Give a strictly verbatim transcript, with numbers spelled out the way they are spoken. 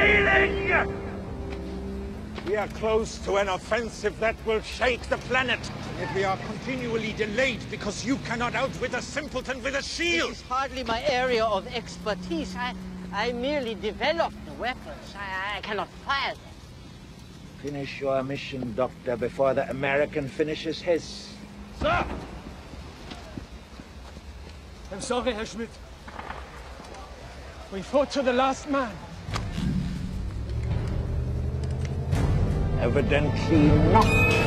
failing! We are close to an offensive that will shake the planet. Yet we are continually delayed because you cannot outwit a simpleton with a shield. This is hardly my area of expertise. I, I merely developed the weapons. I, I cannot fire them. Finish your mission, Doctor, before the American finishes his. Sir! I'm sorry, Herr Schmidt. We fought to the last man. Evidently not.